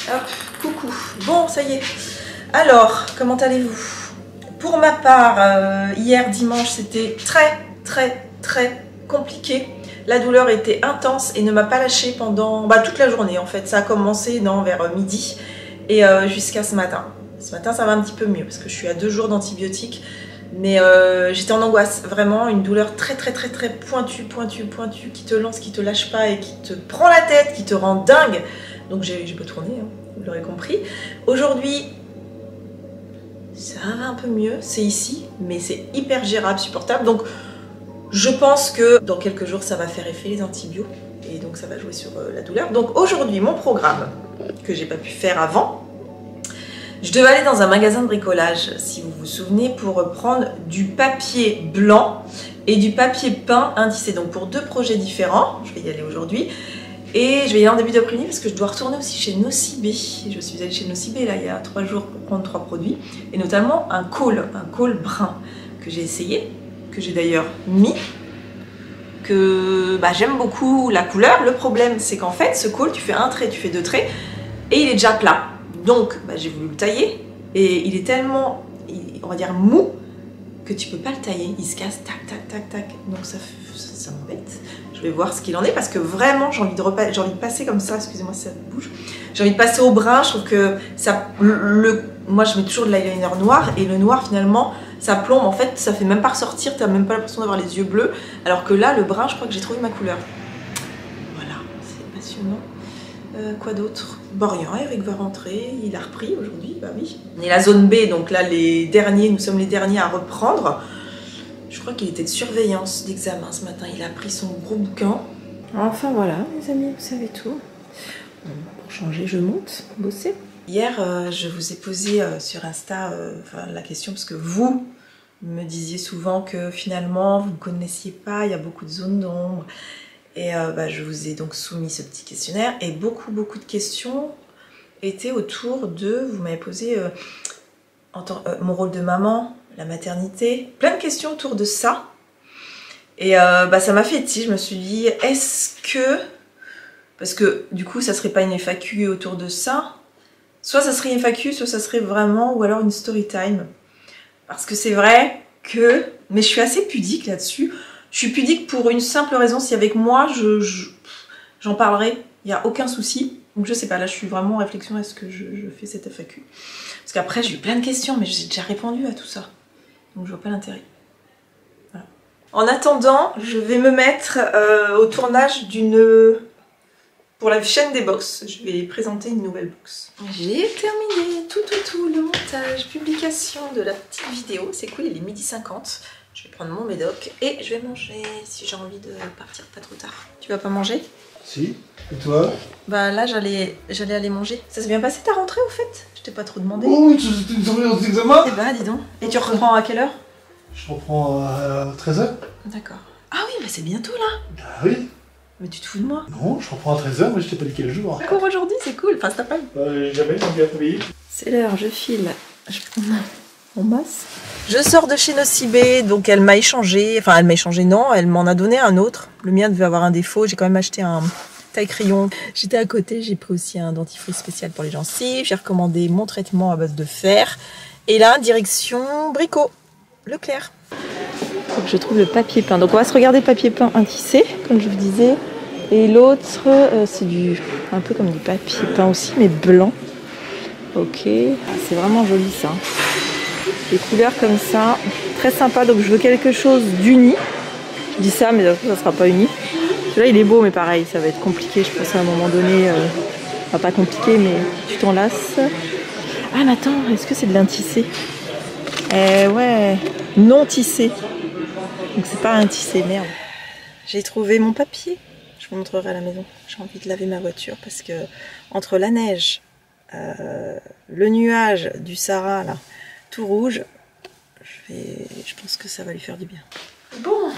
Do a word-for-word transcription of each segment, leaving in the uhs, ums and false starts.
Hop, coucou. Bon, ça y est. Alors, comment allez-vous? Pour ma part, euh, hier dimanche, c'était très, très, très compliqué. La douleur était intense et ne m'a pas lâché pendant bah, toute la journée en fait. Ça a commencé non, vers midi et euh, jusqu'à ce matin. Ce matin, ça va un petit peu mieux parce que je suis à deux jours d'antibiotiques. Mais euh, j'étais en angoisse, vraiment une douleur très très très très pointue, pointue, pointue, qui te lance, qui te lâche pas et qui te prend la tête, qui te rend dingue. Donc j'ai pas tourné, hein, vous l'aurez compris. Aujourd'hui, ça va un peu mieux, c'est ici, mais c'est hyper gérable, supportable. Donc je pense que dans quelques jours, ça va faire effet les antibiotiques et donc ça va jouer sur euh, la douleur. Donc aujourd'hui, mon programme que j'ai pas pu faire avant, je devais aller dans un magasin de bricolage, si vous vous souvenez, pour prendre du papier blanc et du papier peint indicé. Donc pour deux projets différents, je vais y aller aujourd'hui. Et je vais y aller en début d'après-midi parce que je dois retourner aussi chez Nocibé. Je suis allée chez Nocibé là il y a trois jours pour prendre trois produits. Et notamment un col, un col brun que j'ai essayé, que j'ai d'ailleurs mis. Que bah, j'aime beaucoup la couleur. Le problème c'est qu'en fait ce col, tu fais un trait, tu fais deux traits et il est déjà plat. Donc bah, j'ai voulu le tailler et il est tellement, on va dire, mou que tu peux pas le tailler. Il se casse, tac, tac, tac, tac. Donc ça, ça, ça m'embête. Je vais voir ce qu'il en est parce que vraiment j'ai envie, de repa envie de passer comme ça. Excusez-moi si ça bouge. J'ai envie de passer au brun. Je trouve que ça, le, le, moi je mets toujours de l'eyeliner noir et le noir finalement ça plombe. En fait ça fait même pas ressortir. T'as même pas l'impression d'avoir les yeux bleus. Alors que là le brun, je crois que j'ai trouvé ma couleur. Voilà, c'est passionnant. Euh, quoi d'autre? Bon rien, Eric va rentrer, il a repris aujourd'hui, bah oui. On est la zone B, donc là les derniers, nous sommes les derniers à reprendre. Je crois qu'il était de surveillance d'examen ce matin, il a pris son gros bouquin. Enfin voilà les amis, vous savez tout. Bon, pour changer, je monte, bosser. Hier, euh, je vous ai posé euh, sur Insta euh, enfin, la question parce que vous me disiez souvent que finalement vous ne connaissiez pas, il y a beaucoup de zones d'ombre. Et euh, bah, je vous ai donc soumis ce petit questionnaire et beaucoup beaucoup de questions étaient autour de, vous m'avez posé euh, en tant, euh, mon rôle de maman, la maternité, plein de questions autour de ça. Et euh, bah, ça m'a fait tilt, je me suis dit, est-ce que, parce que du coup ça serait pas une F A Q autour de ça, soit ça serait une F A Q, soit ça serait vraiment, ou alors une story time. Parce que c'est vrai que, mais je suis assez pudique là-dessus. Je suis pudique pour une simple raison, si avec moi, je, je, j'en parlerai, il n'y a aucun souci. Donc je sais pas, là je suis vraiment en réflexion, est-ce que je, je fais cette F A Q? Parce qu'après j'ai eu plein de questions, mais j'ai déjà répondu à tout ça. Donc je vois pas l'intérêt. Voilà. En attendant, je vais me mettre euh, au tournage d'une... Pour la chaîne des box, je vais présenter une nouvelle box. J'ai terminé tout tout tout le montage, publication de la petite vidéo. C'est cool, il est midi cinquante. Je vais prendre mon médoc et je vais manger si j'ai envie de partir pas trop tard. Tu vas pas manger? Si. Et toi? Bah là j'allais j'allais aller manger. Ça s'est bien passé ta rentrée au fait? Je t'ai pas trop demandé. Oh oui, tu es tombé aux examens? Eh bah dis donc. Et tu reprends à quelle heure? Je reprends à treize heures. D'accord. Ah oui, bah c'est bientôt là. Bah oui. Mais tu te fous de moi? Non, je reprends à treize heures, mais je t'ai pas dit quel jour. Encore aujourd'hui, c'est cool. Enfin, c'est pas mal. Bah jamais, ils ont bien payé. C'est l'heure, je file. Je prends mon masque. Je sors de chez Nocibé, donc elle m'a échangé. Enfin, elle m'a échangé, non, elle m'en a donné un autre. Le mien devait avoir un défaut. J'ai quand même acheté un taille-crayon. J'étais à côté, j'ai pris aussi un dentifrice spécial pour les gencives. J'ai recommandé mon traitement à base de fer. Et là, direction Brico, Leclerc. Faut que je trouve le papier peint. Donc on va se regarder le papier peint intissé, comme je vous disais. Et l'autre, euh, c'est du un peu comme du papier peint aussi, mais blanc. Ok, ah, c'est vraiment joli ça. Des couleurs comme ça, très sympa. Donc je veux quelque chose d'uni. Je dis ça, mais ça sera pas uni. Celui-là il est beau, mais pareil, ça va être compliqué. Je pense à un moment donné, euh, enfin pas compliqué, mais tu t'en lasses. Ah mais attends, est-ce que c'est de l'intissé? Eh ouais, non tissé. Donc c'est pas un tissé, merde. J'ai trouvé mon papier. Je vous montrerai à la maison. J'ai envie de laver ma voiture parce que entre la neige, euh, le nuage du Sahara là, tout rouge, je, vais, je pense que ça va lui faire du bien. Bon,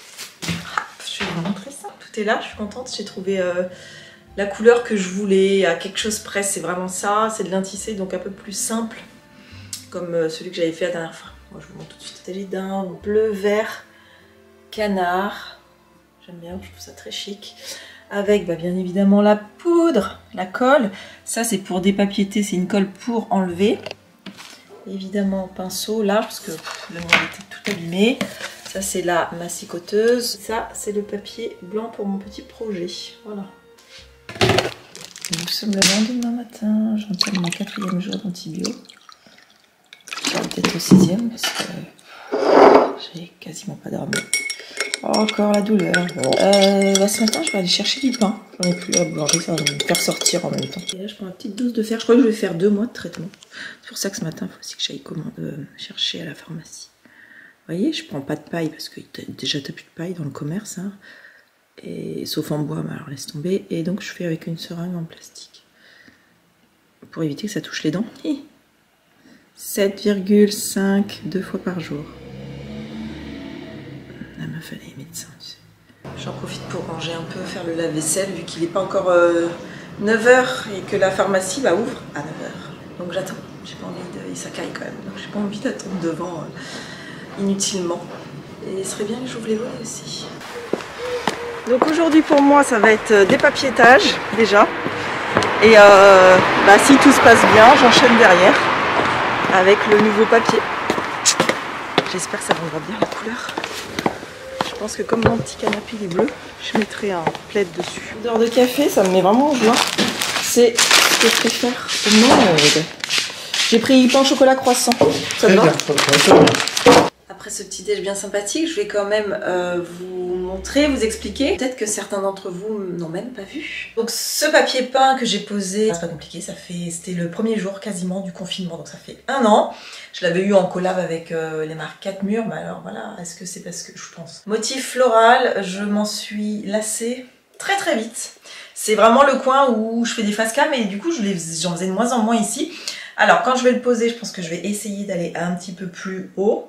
je vais vous montrer ça. Tout est là, je suis contente. J'ai trouvé euh, la couleur que je voulais à quelque chose près. C'est vraiment ça. C'est de l'intissé, donc un peu plus simple, comme euh, celui que j'avais fait la dernière fois. Moi, je vous montre tout de suite. Il s'agit d'un bleu vert canard. J'aime bien, je trouve ça très chic. avec bah, bien évidemment la poudre, la colle. Ça c'est pour dépapieter, c'est une colle pour enlever. Évidemment pinceau là, parce que pff, le mien était tout abîmé. Ça c'est la massicoteuse. Ça c'est le papier blanc pour mon petit projet. Voilà. Nous sommes le lendemain matin, j'entame mon quatrième jour d'antibio. Peut-être au sixième parce que j'ai quasiment pas dormi. Oh, encore la douleur. Euh, bah, ce matin je vais aller chercher du pain. J'en ai plus à la boulangerie, ça va me faire sortir en même temps. Et là je prends ma petite dose de fer. Je crois que je vais faire deux mois de traitement. C'est pour ça que ce matin il faut aussi que j'aille euh, chercher à la pharmacie. Vous voyez, je prends pas de paille parce que déjà t'as plus de paille dans le commerce. Hein. Et, sauf en bois, mais alors laisse tomber. Et donc je fais avec une seringue en plastique. Pour éviter que ça touche les dents. sept virgule cinq, deux fois par jour. La meuf, elle est médecin, tu sais. J'en profite pour ranger un peu, faire le lave-vaisselle, vu qu'il n'est pas encore euh, neuf heures et que la pharmacie bah, ouvre à neuf heures. Donc j'attends. J'ai pas envie de... Ça caille quand même. Donc j'ai pas envie d'attendre devant euh, inutilement. Et il serait bien que j'ouvre les volets aussi. Donc aujourd'hui pour moi, ça va être dépapiétage déjà. Et euh, bah, si tout se passe bien, j'enchaîne derrière avec le nouveau papier. J'espère que ça rendra bien la couleur. Je pense que comme mon petit canapé est bleu, je mettrai un plaid dessus. L'odeur de café, ça me met vraiment en joie. C'est ce que je préfère au monde. J'ai pris pain au chocolat croissant. Ça te va ? Après ce petit déj bien sympathique, je vais quand même euh, vous montrer, vous expliquer. Peut-être que certains d'entre vous n'ont même pas vu. Donc ce papier peint que j'ai posé, c'est pas compliqué, ça fait, c'était le premier jour quasiment du confinement, donc ça fait un an. Je l'avais eu en collab avec euh, les marques quatre murs, mais alors voilà, est-ce que c'est parce que je pense. Motif floral, je m'en suis lassée très très vite. C'est vraiment le coin où je fais des face cam et du coup j'en faisais de moins en moins ici. Alors quand je vais le poser, je pense que je vais essayer d'aller un petit peu plus haut.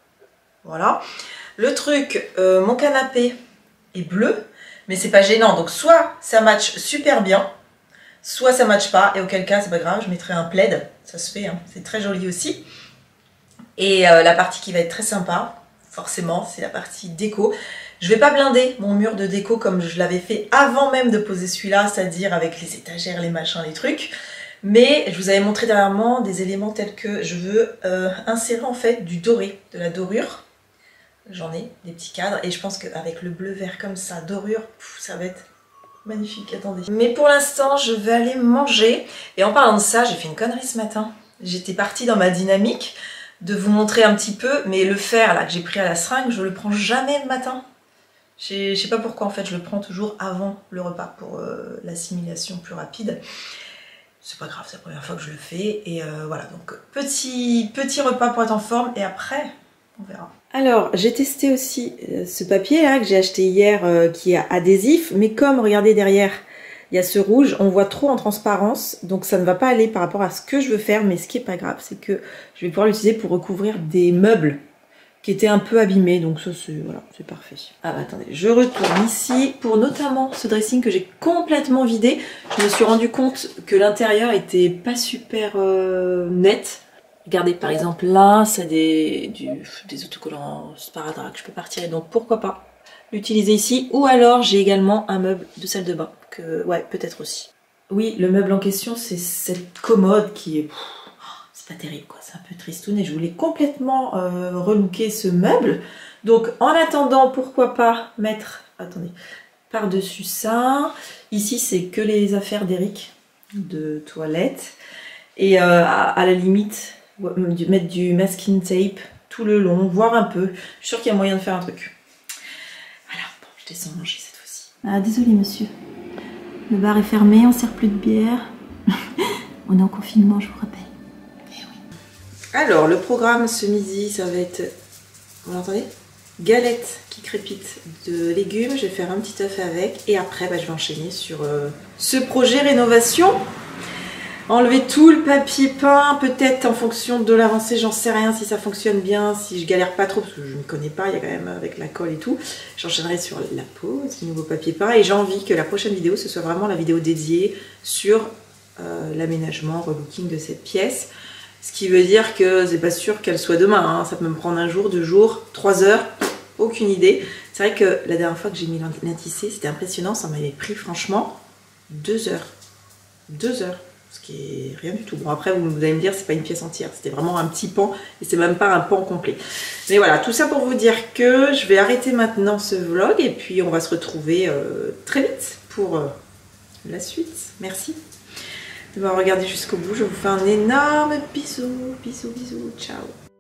Voilà. Le truc, euh, mon canapé est bleu, mais c'est pas gênant. Donc soit ça match super bien, soit ça match pas. Et auquel cas, c'est pas grave, je mettrai un plaid. Ça se fait, hein. C'est très joli aussi. Et euh, la partie qui va être très sympa, forcément, c'est la partie déco. Je vais pas blinder mon mur de déco comme je l'avais fait avant même de poser celui-là, c'est-à-dire avec les étagères, les machins, les trucs. Mais je vous avais montré dernièrement des éléments tels que je veux euh, insérer en fait du doré, de la dorure. J'en ai des petits cadres et je pense qu'avec le bleu vert comme ça, dorure, pff, ça va être magnifique, attendez. Mais pour l'instant, je vais aller manger. Et en parlant de ça, j'ai fait une connerie ce matin. J'étais partie dans ma dynamique de vous montrer un petit peu, mais le fer là que j'ai pris à la seringue, je le prends jamais le matin. Je sais pas pourquoi en fait, je le prends toujours avant le repas pour euh, l'assimilation plus rapide. C'est pas grave, c'est la première fois que je le fais. Et euh, voilà, donc petit, petit repas pour être en forme et après, on verra. Alors, j'ai testé aussi euh, ce papier là que j'ai acheté hier euh, qui est adhésif. Mais comme, regardez derrière, il y a ce rouge, on voit trop en transparence. Donc ça ne va pas aller par rapport à ce que je veux faire. Mais ce qui est pas grave, c'est que je vais pouvoir l'utiliser pour recouvrir des meubles qui étaient un peu abîmés. Donc ça, c'est voilà, c'est parfait. Ah bah attendez, je retourne ici pour notamment ce dressing que j'ai complètement vidé. Je me suis rendu compte que l'intérieur était pas super euh, net. Regardez, par exemple, là, c'est des, du, des autocollants sparadrap que je peux pas retirer, donc pourquoi pas l'utiliser ici. Ou alors, j'ai également un meuble de salle de bain, que ouais, peut-être aussi. Oui, le meuble en question, c'est cette commode qui est... C'est pas terrible, quoi, c'est un peu tristoun, et je voulais complètement euh, relooker ce meuble. Donc, en attendant, pourquoi pas mettre... Attendez, par-dessus ça. Ici, c'est que les affaires d'Eric, de toilette. Et euh, à, à la limite... mettre du masking tape tout le long, voir un peu. Je suis sûre qu'il y a moyen de faire un truc. Voilà, bon, je descends manger cette fois-ci. Ah, désolé monsieur. Le bar est fermé, on sert plus de bière. On est en confinement, je vous rappelle. Eh oui. Alors, le programme ce midi, ça va être... Vous l'entendez ? Galette qui crépite de légumes. Je vais faire un petit œuf avec. Et après, bah, je vais enchaîner sur euh, ce projet rénovation. Enlever tout le papier peint, peut-être en fonction de l'avancée, j'en sais rien si ça fonctionne bien, si je galère pas trop, parce que je ne connais pas, il y a quand même avec la colle et tout. J'enchaînerai sur la pose du nouveau papier peint et j'ai envie que la prochaine vidéo, ce soit vraiment la vidéo dédiée sur euh, l'aménagement, relooking de cette pièce. Ce qui veut dire que c'est pas sûr qu'elle soit demain, hein. Ça peut me prendre un jour, deux jours, trois heures. aucune idée. C'est vrai que la dernière fois que j'ai mis l'intissé, c'était impressionnant, ça m'avait pris franchement deux heures. Deux heures, ce qui est rien du tout. Bon après vous, vous allez me dire c'est pas une pièce entière, c'était vraiment un petit pan et c'est même pas un pan complet. Mais voilà, tout ça pour vous dire que je vais arrêter maintenant ce vlog et puis on va se retrouver euh, très vite pour euh, la suite. Merci de m'avoir regardé jusqu'au bout, je vous fais un énorme bisou, bisous, bisous, ciao.